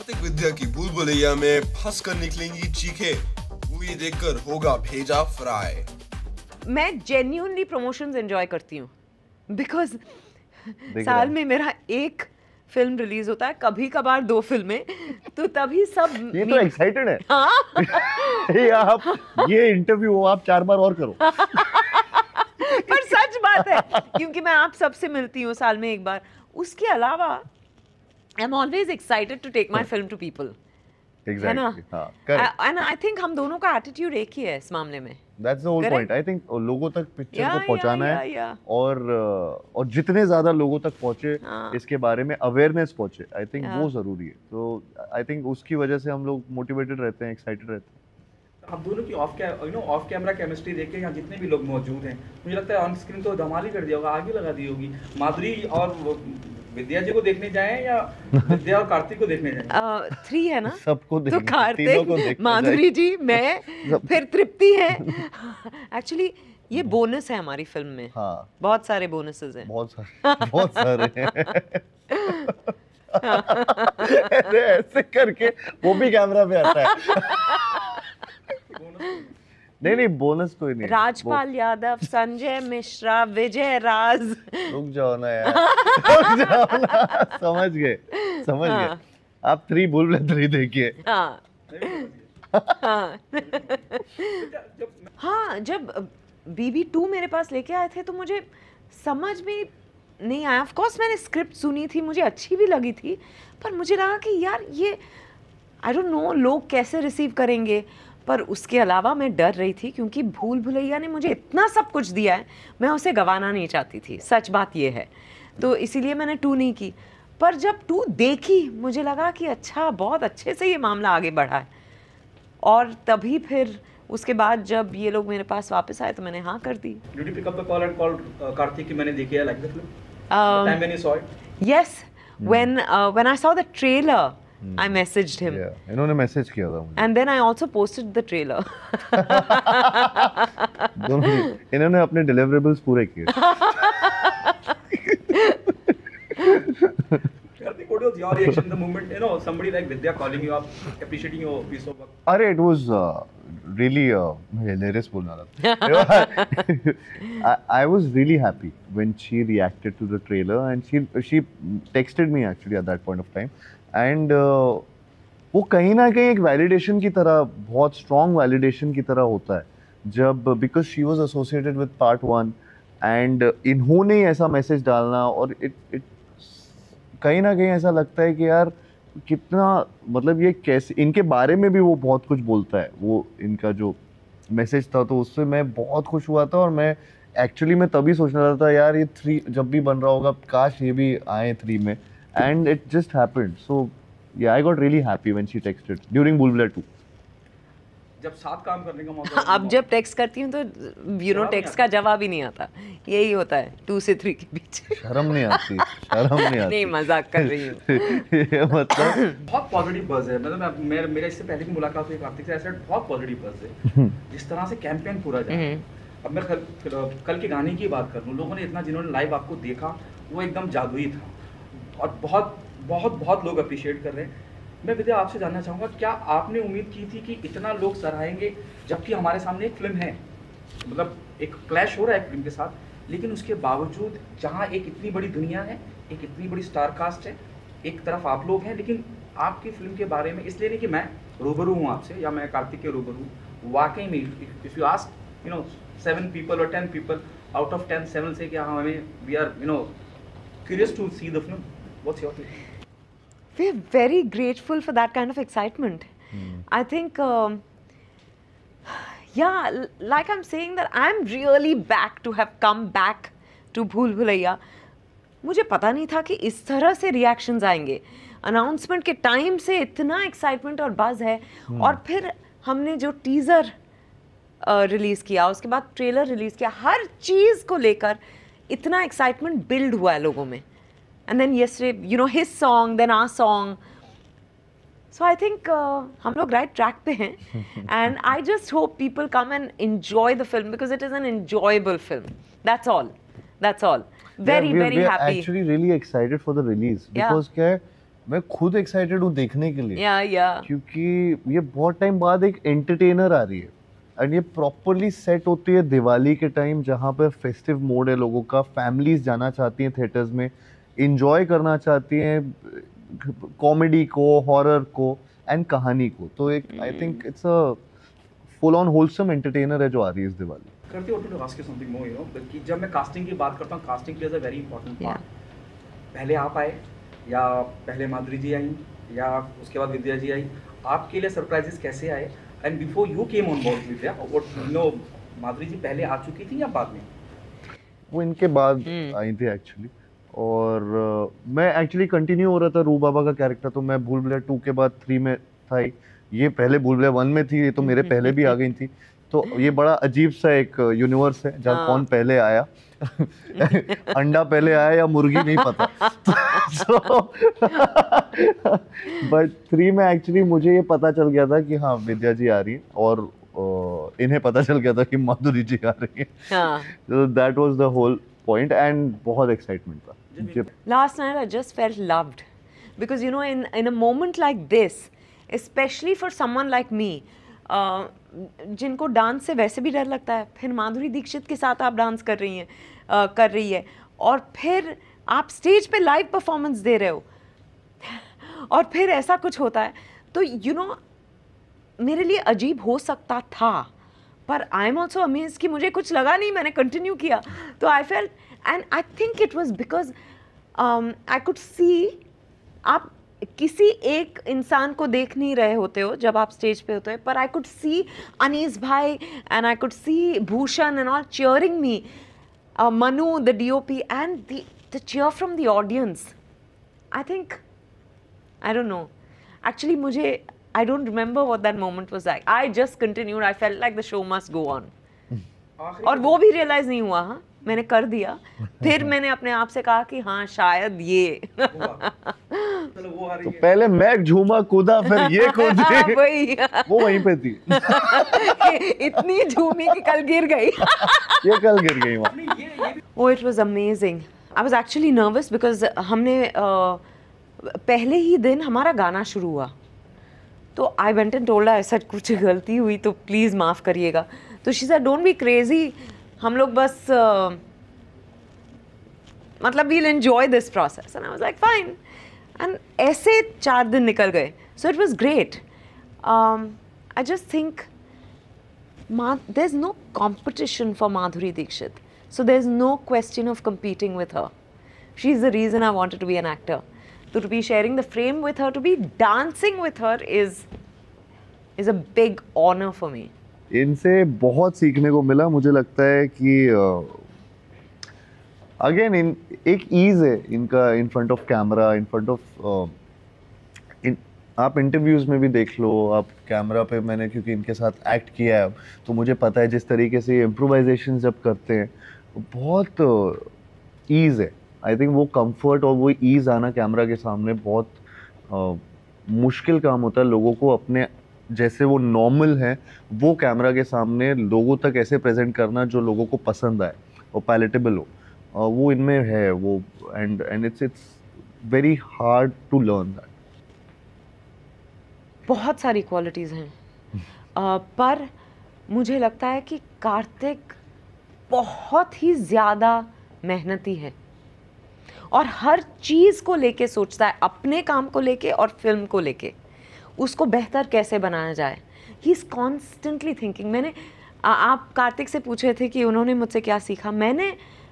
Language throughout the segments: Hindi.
कार्तिक विद्या की भूल भुलैया में फंस कर निकलेंगी चीखें, मूवी देखकर होगा भेजा फ्राई। मैं जेन्युइनली प्रमोशंस एंजॉय करती हूँ बिकॉज साल में मेरा एक फिल्म रिलीज होता है, कभी कभार 2 फिल्में, तो तभी सब ये तो एक्साइटेड है। हाँ ये आप ये इंटरव्यू आप 4 बार और करो। पर सच बात है क्योंकि मैं आप सबसे मिलती हूँ साल में एक बार। उसके अलावा I am always excited to take my film to people, है ना? एंड आई थिंक हम दोनों का एटीट्यूड एक ही है इस मामले में। That's the whole point. I think लोगों तक पिक्चर को पहुंचाना है और जितने ज्यादा लोगों तक पहुंचे इसके बारे में अवेयरनेस पहुंचे, आई थिंक वो जरूरी है। तो आई थिंक उसकी वजह से हम लोग मोटिवेटेड रहते हैं, एक्साइटेड रहते हैं। आप दोनों की ऑफ कैमरा केमिस्ट्री देख के यहाँ जितने भी लोग मौजूद हैं, मुझे लगता है ऑन स्क्रीन तो धमाल ही कर दिया होगा, आगे लगा दी होगी। माधुरी और विद्या जी को देखने जाएं या विद्या और कार्तिक को देखने जाएं? 3 है ना, सबको तो कार्तिक, माधुरी जी, मैं, फिर तृप्ति है। एक्चुअली ये बोनस है हमारी फिल्म में। हाँ, बहुत सारे बोनसेस हैं। बहुत सारे ऐसे करके वो भी कैमरा पे आता है। नहीं बोनस कोई नहीं। राजपाल यादव, संजय मिश्रा, विजय राज। रुक जाओ ना यार, रुक जाओ ना। समझ गए। आप 3 भूल 3 देखिए। हाँ, जब BB2 मेरे पास लेके आए थे तो मुझे समझ में नहीं आया। ऑफ कोर्स मैंने स्क्रिप्ट सुनी थी, मुझे अच्छी भी लगी थी, पर मुझे लगा कि यार ये आई डोंट नो लोग कैसे रिसीव करेंगे। पर उसके अलावा मैं डर रही थी क्योंकि भूल भुलैया ने मुझे इतना सब कुछ दिया है, मैं उसे गंवाना नहीं चाहती थी। सच बात ये है, तो इसीलिए मैंने 2 नहीं की। पर जब 2 देखी मुझे लगा कि अच्छा, बहुत अच्छे से ये मामला आगे बढ़ा है। और तभी फिर उसके बाद जब ये लोग मेरे पास वापस आए तो मैंने हाँ कर दी। Did you pick up the call and call Kartik कि मैंने देखी है, like the film? The time when you saw it? Yes, when I saw the trailer, I messaged him. Yeah, इन्होंने मैसेज किया था मुझे। And then I also posted the trailer. दोनों इन्होंने अपने deliverables पूरे किए। Karthik, what was your reaction the moment somebody like Vidya calling you up, appreciating your piece of work? अरे it was really hilarious बोलना था। I was really happy when she reacted to the trailer and she texted me actually at that point of time and वो कहीं ना कहीं एक वैलिडेशन की तरह, बहुत स्ट्रॉन्ग वैलिडेशन की तरह होता है जब because she was associated with part 1 and इन्होंने ऐसा मैसेज डालना और इट कहीं ना कहीं ऐसा लगता है कि यार कितना, मतलब ये कैसे, इनके बारे में भी वो बहुत कुछ बोलता है, वो इनका जो मैसेज था, तो उससे मैं बहुत खुश हुआ था। और मैं एक्चुअली मैं तभी सोचने रहा था यार ये 3 जब भी बन रहा होगा काश ये भी आए 3 में, and it just happened. So yeah, I got really happy when she texted during Bhool Bhulaiya 2. जब साथ काम करने का मौका अब जब टेक्स्ट करती हूँ तो टेक्स्ट का जवाब ही नहीं आता। यही होता है 2 से 3 के बीच। शर्म नहीं आती। नहीं, मजाक कर रही हूँ। मतलब बहुत पॉजिटिव बज़ है। मतलब मेरा इससे पहले की मुलाकात हुई कार्तिक से, ऐसा बहुत पॉजिटिव बज़ है जिस तरह से कैंपेन पूरा जा रहा है। अब मैं कल के गाने की बात कर लूँ, लोगों ने इतना, जिन्होंने लाइव आपको देखा वो एकदम जादुई था और बहुत बहुत बहुत लोग अप्रिशिएट कर रहे हैं। मैं विद्या आपसे जानना चाहूँगा, क्या आपने उम्मीद की थी कि इतना लोग सराहेंगे, जबकि हमारे सामने एक फिल्म है, मतलब एक क्लैश हो रहा है फिल्म के साथ, लेकिन उसके बावजूद जहाँ एक इतनी बड़ी दुनिया है, एक इतनी बड़ी स्टार कास्ट है, एक तरफ आप लोग हैं, लेकिन आपकी फिल्म के बारे में, इसलिए नहीं कि मैं रूबरू हूँ आपसे या मैं कार्तिक के रूबरू हूँ, वाकई में if you ask 7 people or 10 people out of 10, 7 से क्या हमें we are curious to see the film. What's your take? We're very grateful for that kind of excitement. I think, yeah, like I'm saying that I'm really back to have come back to Bhool Bhulaiya. मुझे पता नहीं था कि इस तरह से रिएक्शंस आएंगे। अनाउंसमेंट के टाइम से इतना एक्साइटमेंट और बज़ है, और फिर हमने जो टीज़र रिलीज़ किया, उसके बाद ट्रेलर रिलीज़ किया, हर चीज़ को लेकर इतना एक्साइटमेंट बिल्ड हुआ है लोगों में। And then yesterday, his song, then our song. So I think हम लोग right track पे हैं, and I just hope people come and enjoy the film because it is an enjoyable film. That's all. Very, very happy. We are actually really excited for the release because क्या है, मैं खुद एक्साइटेड हूँ देखने के लिए, या क्योंकि ये बहुत टाइम बाद एक एंटरटेनर आ रही है एंड ये प्रॉपरली सेट होती है दिवाली के टाइम, जहाँ पर फेस्टिव मोड है लोगों का, फैमिलीज जाना चाहती हैं थिएटर्स में, इंजॉय करना चाहती हैं कॉमेडी को, हॉरर को एंड कहानी को। तो एक I think it's a full on wholesome entertainer है जो आ रही है इस दिवाली। करती want to ask you something more, you know, कि जब मैं कास्टिंग की बात करता हूँ, casting plays a very important part. पहले आप आए या पहले माधुरी जी आई या उसके बाद विद्या जी आई, आपके लिए सरप्राइजेस कैसे आए? And before you came on board Vidya, what no, Madhuri ji पहले आ चुकी थी या बाद में? वो इनके बाद आई थी एक्चुअली, और मैं एक्चुअली कंटिन्यू हो रहा था रू बाबा का कैरेक्टर, तो मैं भूल भुलैया 2 के बाद 3 में था ही, ये पहले भूल भुलैया 1 में थी, ये तो मेरे पहले भी आ गई थी। तो ये बड़ा अजीब सा एक यूनिवर्स है जहाँ कौन पहले आया अंडा पहले आया या मुर्गी नहीं पता। बट 3 में एक्चुअली मुझे ये पता चल गया था कि हाँ विद्या जी आ रही है, और इन्हें पता चल गया था कि माधुरी जी आ रही है। तो that was the whole point and बहुत एक्साइटमेंट था। Last night I just felt loved because, you know, in a moment like this, especially for someone like me, जिनको डांस से वैसे भी डर लगता है, फिर माधुरी दीक्षित के साथ आप डांस कर रही है और फिर आप स्टेज पे लाइव परफॉर्मेंस दे रहे हो और फिर ऐसा कुछ होता है, तो यू नो मेरे लिए अजीब हो सकता था, पर आई एम ऑल्सो अमेज्ड कि मुझे कुछ लगा नहीं, मैंने कंटिन्यू किया। तो I felt, and I think it was because I could see, आप किसी एक इंसान को देख नहीं रहे होते हो जब आप स्टेज पे होते हो, पर आई कुड सी अनीस भाई and I could see Bhushan and all cheering me, Manu the DOP, and the cheer from the audience. I think, I don't know, actually मुझे I don't remember what that moment was like. I just continued. I felt like the show must go on. और वो भी रियलाइज नहीं हुआ, हाँ मैंने कर दिया, फिर मैंने अपने आप से कहा कि हाँ शायद ये तो पहले मैं झूमा कूदा फिर ये कूदी, वही वो वहीं पे थी। इतनी झूमी कि कल गिर गई। ये कल गिर गई वहाँ। Oh, it was amazing. I was actually nervous because हमने पहले ही दिन हमारा गाना शुरू हुआ, तो आई वेंट एंड टोल्ड ऐसा कुछ गलती हुई तो प्लीज़ माफ़ करिएगा। तो she said don't be crazy, हम लोग बस मतलब we'll enjoy this process, and I was like fine, and ऐसे 4 दिन निकल गए। So it was great. I just think there is no competition for Madhuri Dixit, so there's no question of competing with her. She's the reason I wanted to be an actor. So to be sharing the frame with her, to be dancing with her is a big honor for me. इनसे बहुत सीखने को मिला। मुझे लगता है कि अगेन एक ईज है इनका in front of camera, in front of आप इंटरव्यूज़ में भी देख लो, आप कैमरा पे, मैंने क्योंकि इनके साथ एक्ट किया है तो मुझे पता है जिस तरीके से इम्प्रोवाइजेशन जब करते हैं बहुत ईज है। आई थिंक वो कंफर्ट और वो ईज आना कैमरा के सामने बहुत मुश्किल काम होता है लोगों को अपने जैसे वो नॉर्मल है वो कैमरा के सामने लोगों तक ऐसे प्रेजेंट करना जो लोगों को पसंद आए और पैलेटेबल हो, वो इनमें है वो, and it's very hard to learn that. बहुत सारी क्वालिटीज़ हैं, पर मुझे लगता है कि कार्तिक बहुत ही ज़्यादा मेहनती है और हर चीज़ को लेके सोचता है, अपने काम को लेके और फिल्म को लेके, उसको बेहतर कैसे बनाया जाए। He is constantly thinking. मैंने आप कार्तिक से पूछे थे कि उन्होंने मुझसे क्या सीखा, मैंने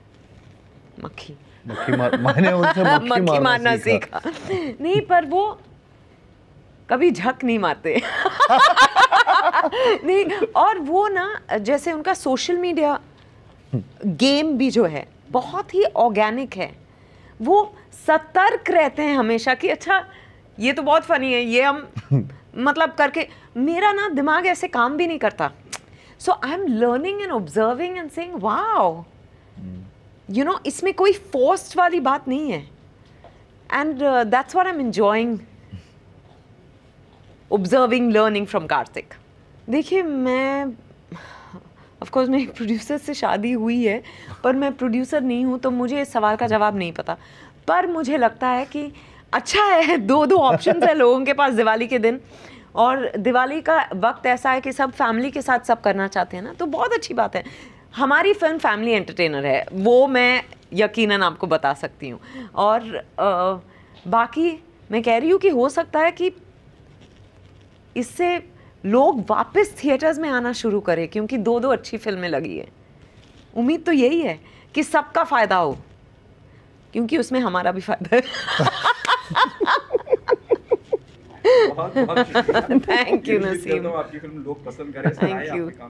मैंने उनसे मक्खी मारना सीखा। नहीं, पर वो कभी झक नहीं मारते। नहीं, और वो ना जैसे उनका सोशल मीडिया गेम भी जो है बहुत ही ऑर्गेनिक है, वो सतर्क रहते हैं हमेशा कि अच्छा ये तो बहुत फनी है, ये हम मतलब करके, मेरा ना दिमाग ऐसे काम भी नहीं करता। So I am learning and observing and saying wow, you know, इसमें कोई फोर्स्ड वाली बात नहीं है, and that's what I am enjoying, observing, learning from Kartik. देखिए, मैं ऑफ कोर्स मेरी प्रोड्यूसर से शादी हुई है, पर मैं प्रोड्यूसर नहीं हूँ, तो मुझे इस सवाल का जवाब नहीं पता। पर मुझे लगता है कि अच्छा है, दो ऑप्शंस है लोगों के पास दिवाली के दिन, और दिवाली का वक्त ऐसा है कि सब फैमिली के साथ सब करना चाहते हैं ना, तो बहुत अच्छी बात है। हमारी फिल्म फैमिली एंटरटेनर है, वो मैं यकीनन आपको बता सकती हूँ। और बाकी मैं कह रही हूँ कि हो सकता है कि इससे लोग वापस थिएटर्स में आना शुरू करें, क्योंकि दो अच्छी फिल्में लगी है। उम्मीद तो यही है कि सबका फ़ायदा हो, क्योंकि उसमें हमारा भी फ़ायदा है। बहुत शुक्रिया। थैंक यू उम्मीद नसीम, करता हूँ आपकी फिल्म लोग पसंद करें, थैंक सराहें यू। आपके काम